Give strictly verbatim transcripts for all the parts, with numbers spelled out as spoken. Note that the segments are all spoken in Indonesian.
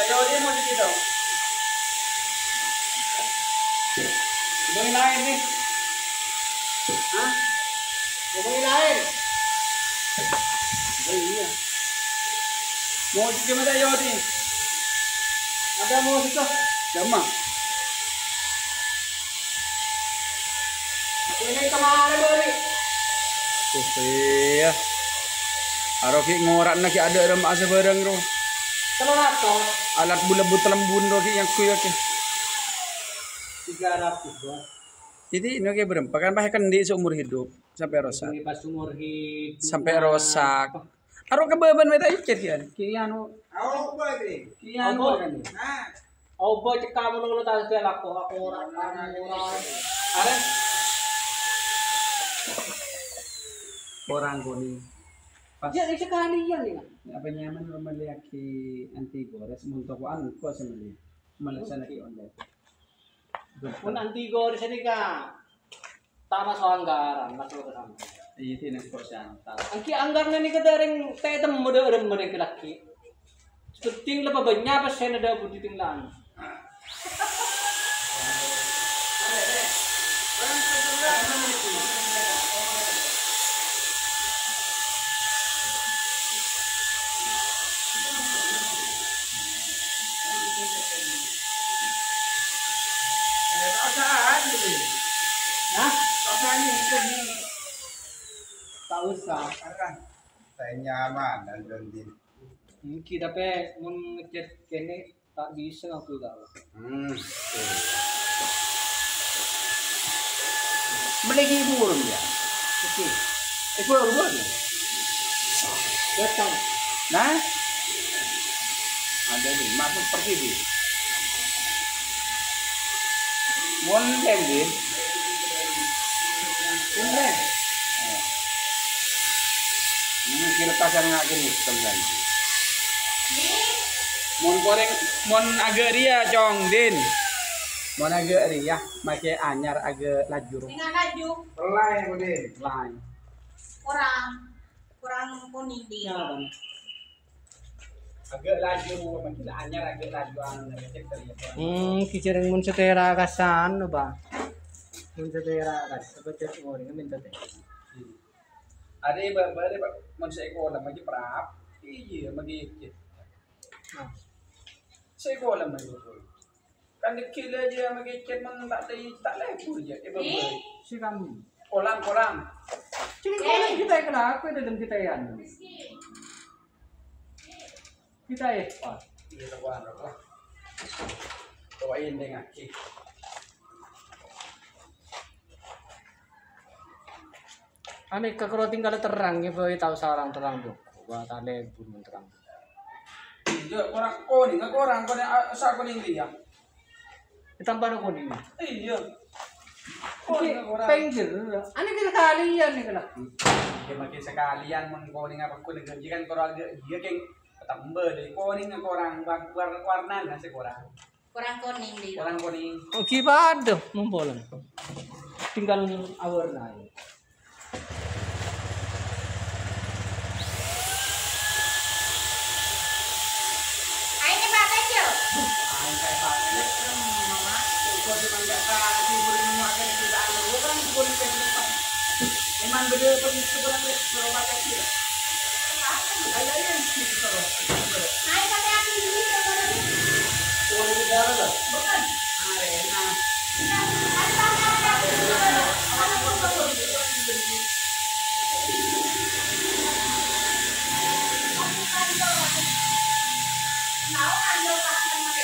Ayo dia mau gitu. Ngomongin lain nih. Hah? Ngomongin lain. Oh iya. Mau gimana ayo nih? Ada mau situ? Gampang. Ini kemana balik? Tuh ya. Aroki ngorak nak ada dalam asa barang ro. Telur atau alat bulat lembun ro yang kuya ke. tiga ratus doang. Jadi ini kayak berempat kan bahkan di seumur hidup sampai rusak. Ini pas umur hidup sampai rusak. Aro kebeban meta ikir kian. Kian anu. Au ba ni. Kian kan. Nah. Au ba cekam lo ta ke lako aku orang orang. Are orang kuning. Pas. Jadi sekalian nih. Apa nyaman memiliki anti gores untuk an ko semali. Melaksanakan online. Pun anti gores ini kan. Tama sa anggaran masuk ke sana. Iya sih nasi kosan. Angki anggaran ni kadaring teh tem muda orang mana kelaki. Seting lepas banyak pas saya ada budi tinggalan. Nah, rasanya ini tak usah kan saya nyaman dan berhenti kita pe mun ngechat kene tak bisa aku tahu hmm melagi burung ya oke itu burung ya datang nah ada nih masuk pergi di mon lagi Bener. Ini kira kasar ngakin hitam kan. Mon goreng, mon agak ria cong din. Mon agak ria, make anyar agak laju. Tinggal laju. Lain din, lain. Kurang, kurang kuning dia. Agak laju, makin anyar agak laju anu cek tadi. Hmm, kicireng mun setera kasan ba. Mun setera kas, sebecet goreng minta teh. Ada yang baru mun sekolah lagi prap. Iya, magi cek. Nah. Sekolah magi. Kan dikil aja magi cek mang tak tadi tak lebu aja. Eh babai. Si kamu. Kolam kolam. Cini kolam kita kena aku dalam kita yan. Kita ya. Wah, iya tahuan lah. Tawain dengan ki. Ane kakro tinggal terang ya boy tahu sarang terang tuh. Gua tale pun terang. Iya, orang kuning, aku orang kuning, sa kuning dia. Ditambah kuning. Iya. Kuning orang. Penggir. Ane kita kalian nih kelak. Ya makin sekalian mun kuning apa kuning gaji kan kalau dia keng tambah deh kuning aku orang warna warna nggak sih kurang. Kurang kuning dia. Kurang kuning. Oh gimana? Membolong. Tinggal awarna. Memang beda pergi sebenarnya serobat kecil. Ada yang sedikit serobat. Hai pakai aku ini kalau Oh, ini darah lah. Bukan. Arena. ada ada ada. Mau ambil pakai mereka.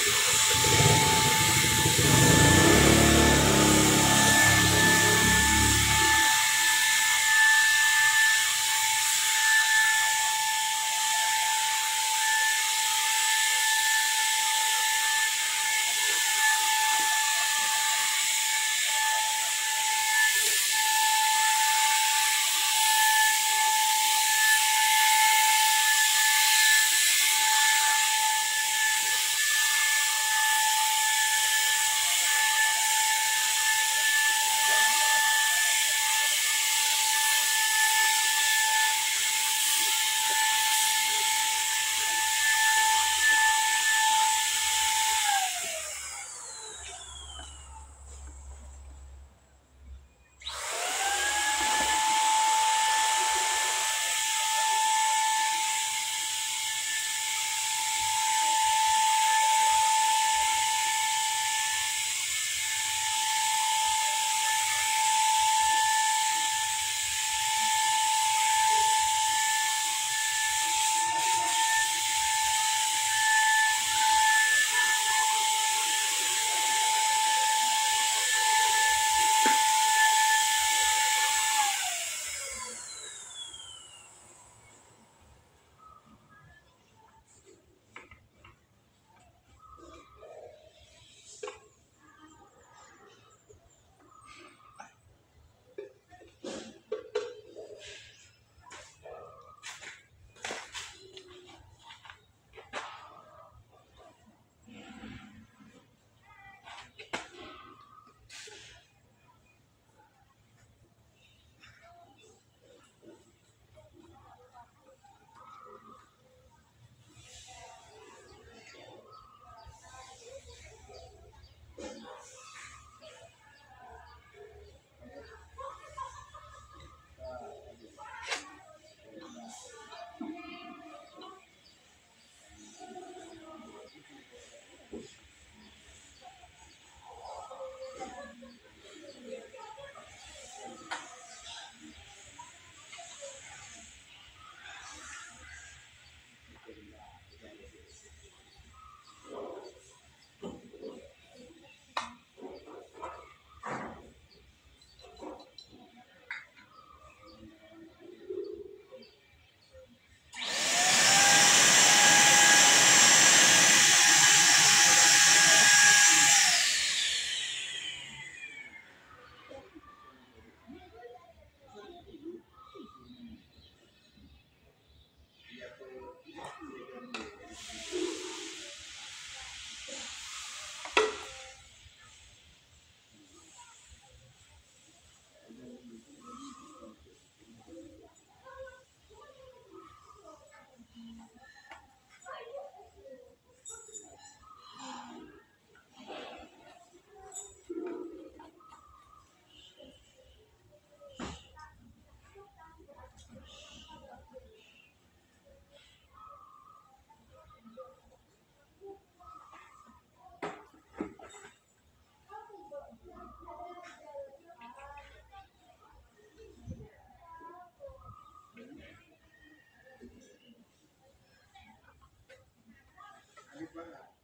Alif banget.